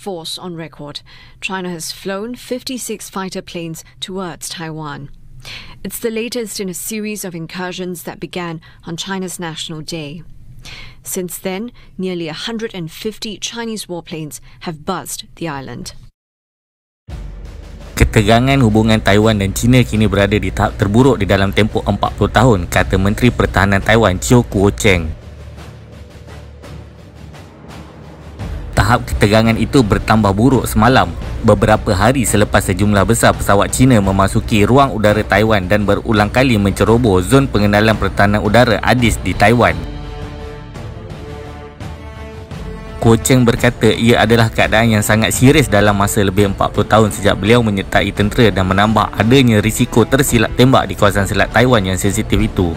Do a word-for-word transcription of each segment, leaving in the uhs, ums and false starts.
force on record. China has flown fifty-six fighter planes towards Taiwan. It's the latest in a series of incursions that began on China's National Day. Since then, nearly one hundred fifty Chinese warplanes have buzzed the island. Ketegangan hubungan Taiwan dan China kini berada di tahap terburuk di dalam tempoh empat puluh tahun, kata Menteri Pertahanan Taiwan Chiu Kuo-cheng. Tahap ketegangan itu bertambah buruk semalam, beberapa hari selepas sejumlah besar pesawat China memasuki ruang udara Taiwan dan berulang kali menceroboh zon pengenalan pertahanan udara A D I S di Taiwan. Kuo-cheng berkata ia adalah keadaan yang sangat serius dalam masa lebih empat puluh tahun sejak beliau menyertai tentera dan menambah adanya risiko tersilap tembak di kawasan selat Taiwan yang sensitif itu.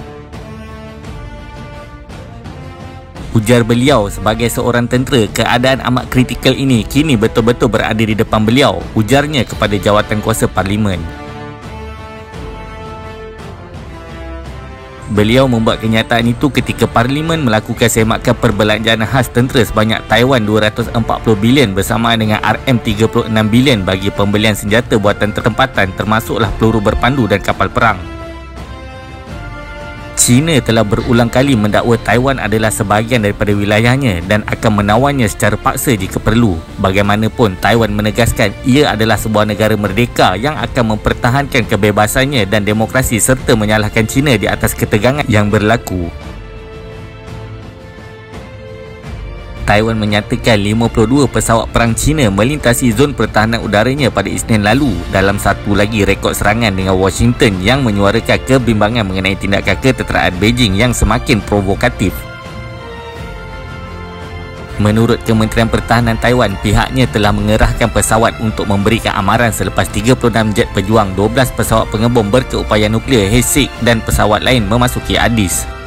Ujar beliau, sebagai seorang tentera, keadaan amat kritikal ini kini betul-betul berada di depan beliau, ujarnya kepada jawatan kuasa Parlimen. Beliau membuat kenyataan itu ketika Parlimen melakukan semakan perbelanjaan khas tentera sebanyak Taiwan dua ratus empat puluh bilion bersamaan dengan R M tiga puluh enam bilion bagi pembelian senjata buatan tempatan termasuklah peluru berpandu dan kapal perang. China telah berulang kali mendakwa Taiwan adalah sebahagian daripada wilayahnya dan akan menawannya secara paksa jika perlu. Bagaimanapun, Taiwan menegaskan ia adalah sebuah negara merdeka yang akan mempertahankan kebebasannya dan demokrasi serta menyalahkan China di atas ketegangan yang berlaku. Taiwan menyatakan lima puluh dua pesawat perang China melintasi zon pertahanan udaranya pada Isnin lalu dalam satu lagi rekod serangan dengan Washington yang menyuarakan kebimbangan mengenai tindakan ketenteraan Beijing yang semakin provokatif. Menurut Kementerian Pertahanan Taiwan, pihaknya telah mengerahkan pesawat untuk memberikan amaran selepas tiga puluh enam jet pejuang, dua belas pesawat pengebom berkeupayaan nuklear H six dan pesawat lain memasuki A D I S.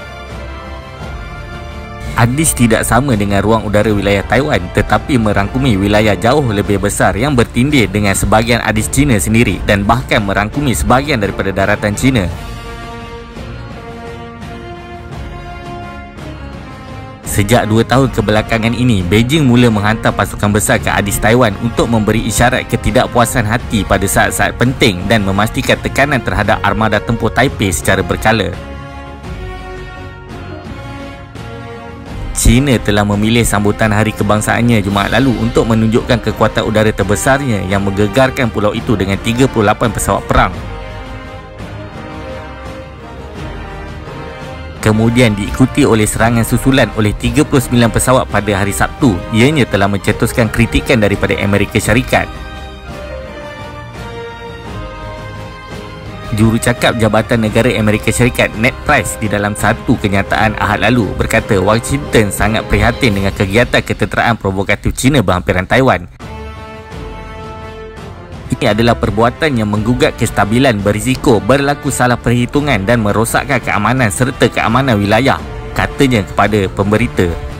A D I S tidak sama dengan ruang udara wilayah Taiwan tetapi merangkumi wilayah jauh lebih besar yang bertindih dengan sebahagian A D I S China sendiri dan bahkan merangkumi sebahagian daripada daratan China. Sejak dua tahun kebelakangan ini, Beijing mula menghantar pasukan besar ke A D I S Taiwan untuk memberi isyarat ketidakpuasan hati pada saat-saat penting dan memastikan tekanan terhadap armada tempur Taipei secara berkala. China telah memilih sambutan Hari Kebangsaannya Jumaat lalu untuk menunjukkan kekuatan udara terbesarnya yang menggegarkan pulau itu dengan tiga puluh lapan pesawat perang. Kemudian diikuti oleh serangan susulan oleh tiga puluh sembilan pesawat pada hari Sabtu. Ianya telah mencetuskan kritikan daripada Amerika Syarikat. Jurucakap Jabatan Negara Amerika Syarikat Ned Price di dalam satu kenyataan Ahad lalu berkata Washington sangat prihatin dengan kegiatan ketenteraan provokatif China berhampiran Taiwan. Ini adalah perbuatan yang menggugat kestabilan, berisiko berlaku salah perhitungan dan merosakkan keamanan serta keamanan wilayah, katanya kepada pemberita.